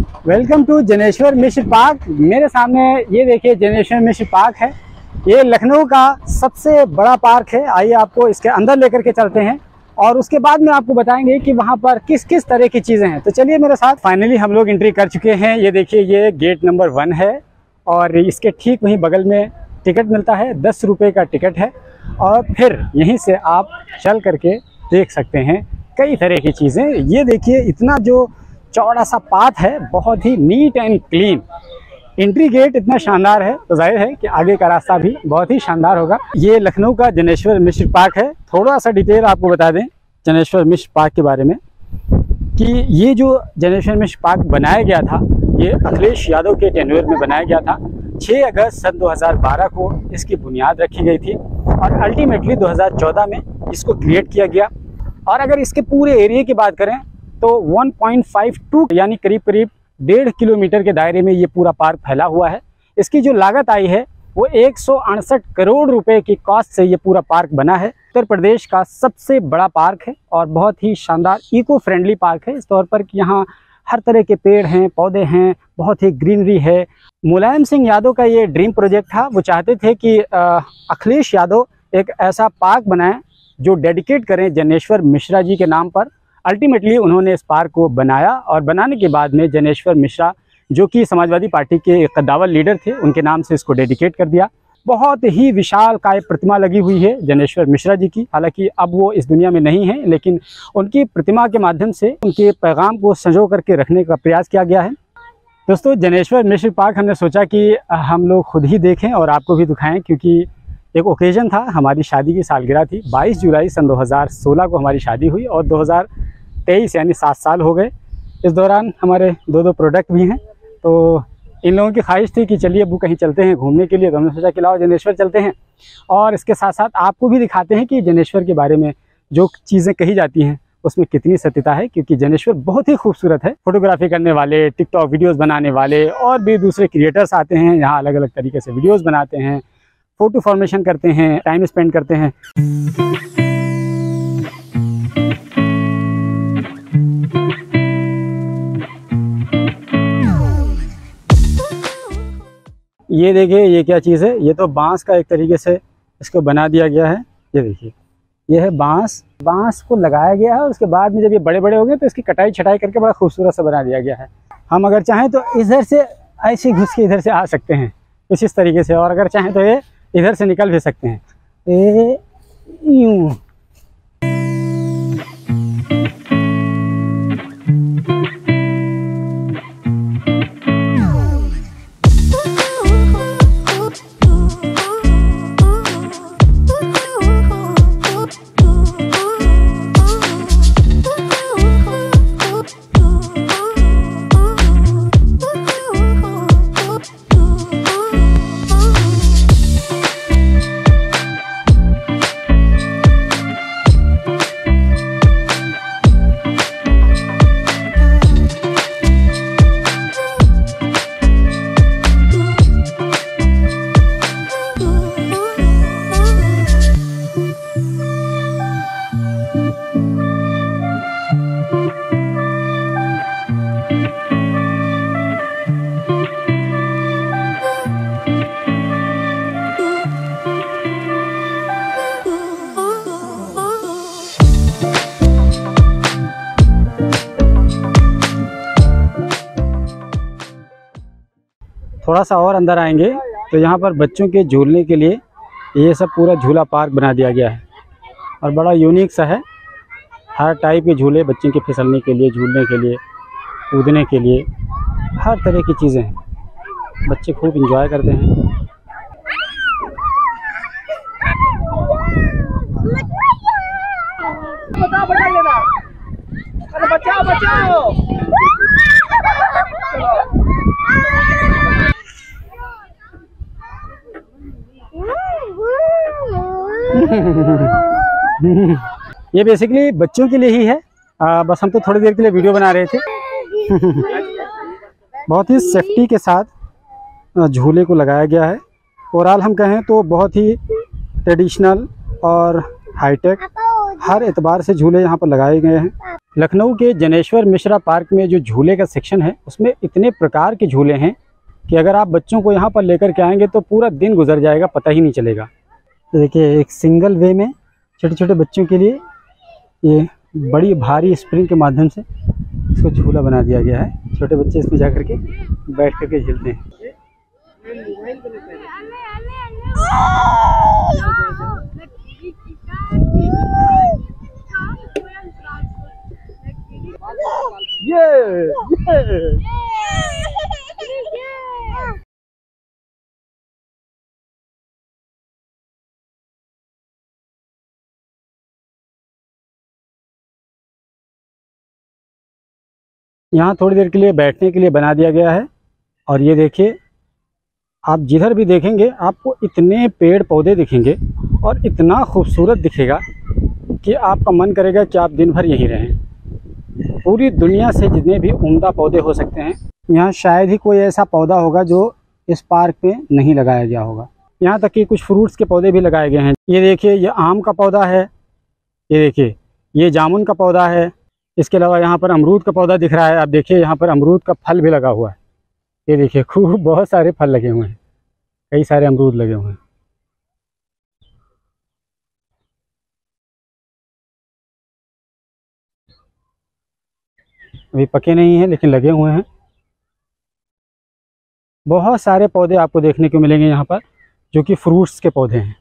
Welcome to Janeshwar Mishra park. मेरे सामने ये देखिए जनेश्वर मिश्र पार्क है। ये लखनऊ का सबसे बड़ा पार्क है। आइए आपको इसके अंदर लेकर के चलते हैं और उसके बाद में आपको बताएंगे कि वहाँ पर किस किस तरह की चीज़ें हैं। तो चलिए मेरे साथ। फाइनली हम लोग एंट्री कर चुके हैं। ये देखिए ये गेट नंबर 1 है और इसके ठीक वहीं बगल में टिकट मिलता है। 10 रुपये का टिकट है और फिर यहीं से आप चल करके देख सकते हैं कई तरह की चीज़ें। ये देखिए इतना जो चौड़ा सा पाथ है, बहुत ही neat and clean. Entry gate इतना शानदार है तो जाहिर है कि आगे का रास्ता भी बहुत ही शानदार होगा। ये लखनऊ का जनेश्वर मिश्र पार्क है। थोड़ा सा डिटेल आपको बता दें जनेश्वर मिश्र पार्क के बारे में कि ये जो जनेश्वर मिश्र पार्क बनाया गया था, ये अखिलेश यादव के टेन्योर में बनाया गया था। 6 अगस्त सन 2012 को इसकी बुनियाद रखी गई थी और अल्टीमेटली 2014 में इसको क्रिएट किया गया। और अगर इसके पूरे एरिया की बात करें तो 1.52 यानी करीब 1.5 किलोमीटर के दायरे में ये पूरा पार्क फैला हुआ है। इसकी जो लागत आई है वो 168 करोड़ रुपए की कॉस्ट से ये पूरा पार्क बना है। उत्तर प्रदेश का सबसे बड़ा पार्क है और बहुत ही शानदार इको फ्रेंडली पार्क है इस तौर पर कि यहाँ हर तरह के पेड़ हैं, पौधे हैं, बहुत ही ग्रीनरी है। मुलायम सिंह यादव का ये ड्रीम प्रोजेक्ट था। वो चाहते थे कि अखिलेश यादव एक ऐसा पार्क बनाएं जो डेडिकेट करें जनेश्वर मिश्रा जी के नाम पर। अल्टीमेटली उन्होंने इस पार्क को बनाया और बनाने के बाद में जनेश्वर मिश्रा जो कि समाजवादी पार्टी के कद्दावर लीडर थे, उनके नाम से इसको डेडिकेट कर दिया। बहुत ही विशाल काय प्रतिमा लगी हुई है जनेश्वर मिश्रा जी की। हालांकि अब वो इस दुनिया में नहीं है, लेकिन उनकी प्रतिमा के माध्यम से उनके पैगाम को संजो करके रखने का प्रयास किया गया है। दोस्तों जनेश्वर मिश्र पार्क हमने सोचा कि हम लोग खुद ही देखें और आपको भी दिखाएं, क्योंकि एक ओकेजन था, हमारी शादी की सालगिरह थी। 22 जुलाई सन 2016 को हमारी शादी हुई और 2023 यानी 7 साल हो गए। इस दौरान हमारे 2 प्रोडक्ट भी हैं। तो इन लोगों की ख्वाहिश थी कि चलिए अबू कहीं चलते हैं घूमने के लिए, तो हमने सोचा कि लाओ जनेश्वर चलते हैं और इसके साथ साथ आपको भी दिखाते हैं कि जनेश्वर के बारे में जो चीज़ें कही जाती हैं उसमें कितनी सत्यता है। क्योंकि जनेश्वर बहुत ही खूबसूरत है। फोटोग्राफी करने वाले, टिकटॉक वीडियोज़ बनाने वाले और भी दूसरे क्रिएटर्स आते हैं यहाँ, अलग अलग तरीके से वीडियोज़ बनाते हैं, फोटो फॉर्मेशन करते हैं, टाइम स्पेंड करते हैं। ये देखिए ये क्या चीज़ है। ये तो बांस का एक तरीके से इसको बना दिया गया है। ये देखिए ये है बांस को लगाया गया है और उसके बाद में जब ये बड़े बड़े हो गए तो इसकी कटाई छटाई करके बड़ा खूबसूरत सा बना दिया गया है। हम अगर चाहें तो इधर से ऐसे घुस के इधर से आ सकते हैं कुछ इस तरीके से, और अगर चाहें तो ये इधर से निकल भी सकते हैं। यूं थोड़ा सा और अंदर आएंगे तो यहाँ पर बच्चों के झूलने के लिए ये सब पूरा झूला पार्क बना दिया गया है और बड़ा यूनिक सा है। हर टाइप के झूले बच्चों के फिसलने के लिए, झूलने के लिए, कूदने के लिए, हर तरह की चीज़ें हैं। बच्चे खूब इंजॉय करते हैं। बचाओ बचाओ। ये बेसिकली बच्चों के लिए ही है। बस हम तो थोड़ी देर के लिए वीडियो बना रहे थे। बहुत ही सेफ्टी के साथ झूले को लगाया गया है। ओवरऑल हम कहें तो बहुत ही ट्रेडिशनल और हाईटेक हर एतबार से झूले यहाँ पर लगाए गए हैं। लखनऊ के जनेश्वर मिश्रा पार्क में जो झूले का सेक्शन है उसमें इतने प्रकार के झूले हैं कि अगर आप बच्चों को यहाँ पर लेकर के आएंगे तो पूरा दिन गुजर जाएगा, पता ही नहीं चलेगा। तो देखिए एक सिंगल वे में छोटे छोटे बच्चों के लिए ये बड़ी भारी स्प्रिंग के माध्यम से इसको झूला बना दिया गया है। छोटे बच्चे इसमें जा करके बैठ करके झूलते हैं। यहाँ थोड़ी देर के लिए बैठने के लिए बना दिया गया है। और ये देखिए आप जिधर भी देखेंगे आपको इतने पेड़ पौधे दिखेंगे और इतना खूबसूरत दिखेगा कि आपका मन करेगा कि आप दिन भर यहीं रहें। पूरी दुनिया से जितने भी उम्दा पौधे हो सकते हैं यहाँ शायद ही कोई ऐसा पौधा होगा जो इस पार्क में नहीं लगाया गया होगा। यहाँ तक कि कुछ फ्रूट्स के पौधे भी लगाए गए हैं। ये देखिए ये आम का पौधा है, ये देखिए ये जामुन का पौधा है। इसके अलावा यहाँ पर अमरूद का पौधा दिख रहा है। आप देखिए यहाँ पर अमरूद का फल भी लगा हुआ है। ये देखिए खूब बहुत सारे फल लगे हुए हैं, कई सारे अमरूद लगे हुए हैं। अभी पके नहीं हैं लेकिन लगे हुए हैं। बहुत सारे पौधे आपको देखने को मिलेंगे यहाँ पर जो कि फ्रूट्स के पौधे हैं।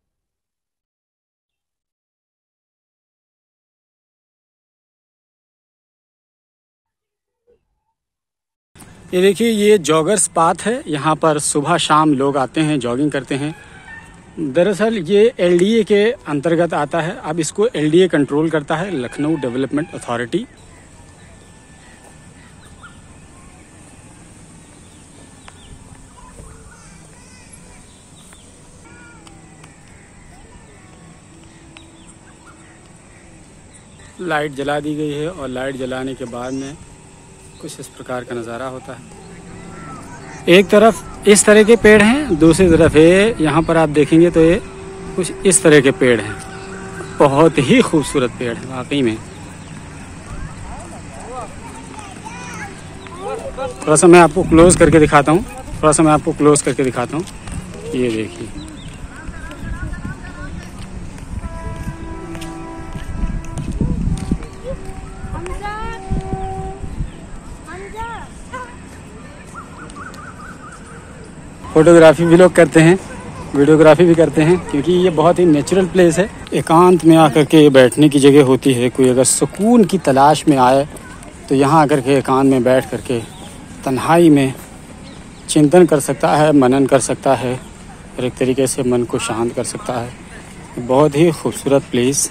ये देखिए ये जॉगर्स पाथ है। यहाँ पर सुबह शाम लोग आते हैं, जॉगिंग करते हैं। दरअसल ये एलडीए के अंतर्गत आता है। अब इसको एलडीए कंट्रोल करता है, लखनऊ डेवलपमेंट अथॉरिटी। लाइट जला दी गई है और लाइट जलाने के बाद में कुछ इस प्रकार का नज़ारा होता है। एक तरफ इस तरह के पेड़ हैं, दूसरी तरफ ये यहाँ पर आप देखेंगे तो ये कुछ इस तरह के पेड़ हैं। बहुत ही खूबसूरत पेड़ है वाकई में। थोड़ा सा मैं आपको क्लोज करके दिखाता हूँ, ये देखिए फोटोग्राफी भी लोग करते हैं, वीडियोग्राफी भी करते हैं क्योंकि ये बहुत ही नेचुरल प्लेस है। एकांत में आकर के बैठने की जगह होती है। कोई अगर सुकून की तलाश में आए तो यहाँ आकर के एकांत में बैठ करके तन्हाई में चिंतन कर सकता है, मनन कर सकता है और एक तरीके से मन को शांत कर सकता है। बहुत ही खूबसूरत प्लेस।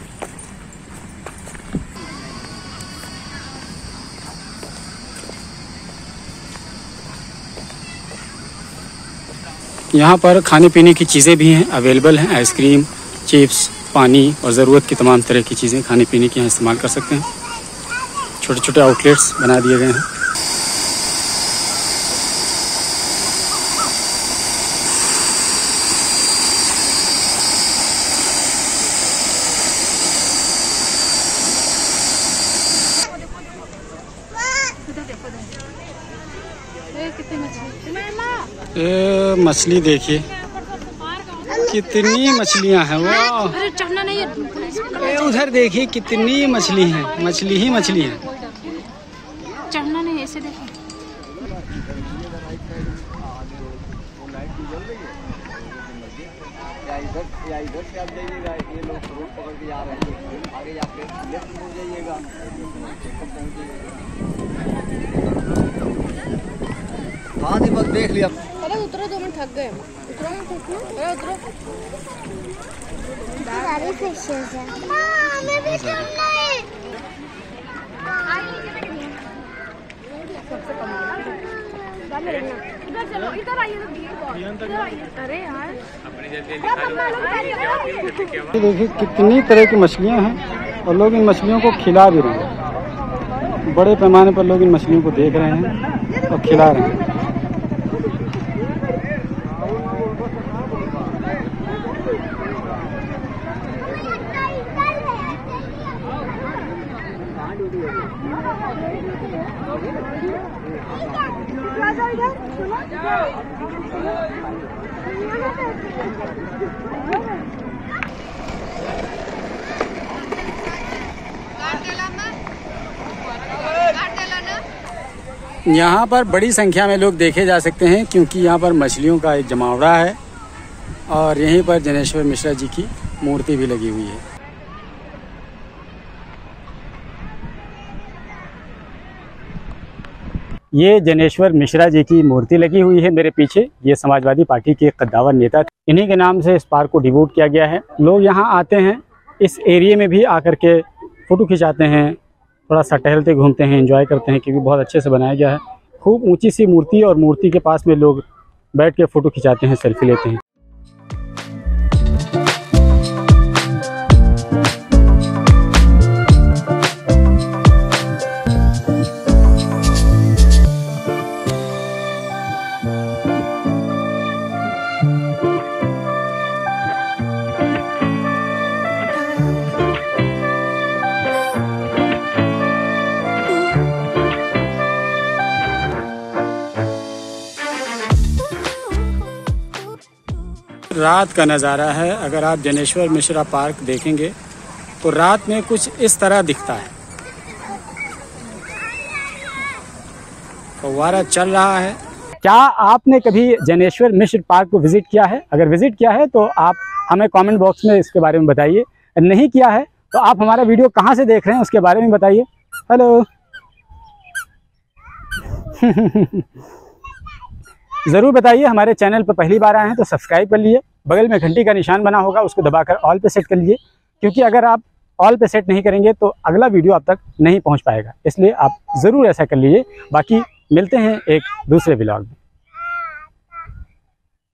यहाँ पर खाने पीने की चीज़ें भी हैं, अवेलेबल हैं। आइसक्रीम, चिप्स, पानी और ज़रूरत की तमाम तरह की चीज़ें खाने पीने की यहाँ इस्तेमाल कर सकते हैं। छोटे छोटे आउटलेट्स बना दिए गए हैं। ये मछली देखिए कितनी मछलियां हैं। वाह, उधर देखिए कितनी मछली हैं, मछली ही मछली है। चढ़ना नहीं, ऐसे देखिए। इधर से आप जाइएगा, ये लोग रोड पकड़ के जा रहे हैं, आगे जाके लेफ्ट मुड़ जाइएगा, हाँ जी बस देख लिया। अरे उतरो, 2 मिनट थक गए। उतरो, अरे उतरो। सारी फिशेस हैं। हाँ, मैं भी चलना है। इधर चलो, इधर आइए। अरे यार, देखिए कितनी तरह की मछलियां हैं और लोग इन मछलियों को खिला भी रहे हैं। बड़े पैमाने पर लोग इन मछलियों को देख रहे हैं और खिला रहे हैं। यहाँ पर बड़ी संख्या में लोग देखे जा सकते हैं क्योंकि यहाँ पर मछलियों का एक जमावड़ा है और यहीं पर जनेश्वर मिश्रा जी की मूर्ति भी लगी हुई है। ये जनेश्वर मिश्रा जी की मूर्ति लगी हुई है मेरे पीछे। ये समाजवादी पार्टी के कद्दावर नेता थे, इन्हीं के नाम से इस पार्क को डिवोट किया गया है। लोग यहाँ आते हैं, इस एरिया में भी आकर के फ़ोटो खिंचाते हैं, थोड़ा सा टहलते घूमते हैं, एंजॉय करते हैं क्योंकि बहुत अच्छे से बनाया गया है। खूब ऊंची सी मूर्ति और मूर्ति के पास में लोग बैठ के फ़ोटो खिंचाते हैं, सेल्फी लेते हैं। रात का नज़ारा है। अगर आप जनेश्वर मिश्रा पार्क देखेंगे तो रात में कुछ इस तरह दिखता है। फव्वारा चल रहा है। क्या आपने कभी जनेश्वर मिश्र पार्क को विज़िट किया है? अगर विज़िट किया है तो आप हमें कमेंट बॉक्स में इसके बारे में बताइए। नहीं किया है तो आप हमारा वीडियो कहाँ से देख रहे हैं उसके बारे में बताइए। हेलो ज़रूर बताइए। हमारे चैनल पर पहली बार आए हैं तो सब्सक्राइब कर लीजिए। बगल में घंटी का निशान बना होगा, उसको दबाकर ऑल पे सेट कर लीजिए, क्योंकि अगर आप ऑल पे सेट नहीं करेंगे तो अगला वीडियो आप तक नहीं पहुंच पाएगा। इसलिए आप ज़रूर ऐसा कर लीजिए। बाकी मिलते हैं एक दूसरे व्लॉग में।